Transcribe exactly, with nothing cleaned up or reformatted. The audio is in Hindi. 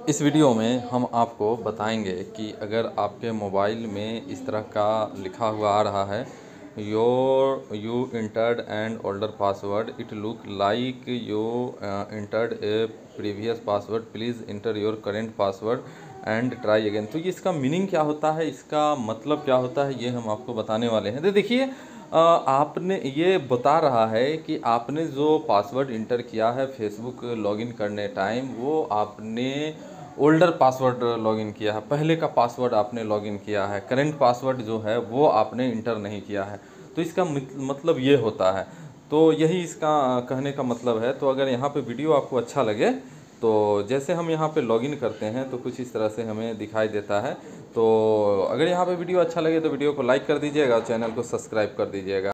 इस वीडियो में हम आपको बताएंगे कि अगर आपके मोबाइल में इस तरह का लिखा हुआ आ रहा है your you entered an older password, it look like you entered a previous password, please enter your current password and try again. तो ये इसका मीनिंग क्या होता है, इसका मतलब क्या होता है, ये हम आपको बताने वाले हैं। तो देखिए, आपने ये बता रहा है कि आपने जो पासवर्ड इंटर किया है फेसबुक लॉगिन करने टाइम, वो आपने ओल्डर पासवर्ड लॉगिन किया है, पहले का पासवर्ड आपने लॉगिन किया है, करंट पासवर्ड जो है वो आपने इंटर नहीं किया है। तो इसका मतलब ये होता है। तो यही इसका कहने का मतलब है। तो अगर यहाँ पे वीडियो आपको अच्छा लगे तो जैसे हम यहाँ पे लॉगिन करते हैं तो कुछ इस तरह से हमें दिखाई देता है। तो अगर यहाँ पे वीडियो अच्छा लगे तो वीडियो को लाइक कर दीजिएगा और चैनल को सब्सक्राइब कर दीजिएगा।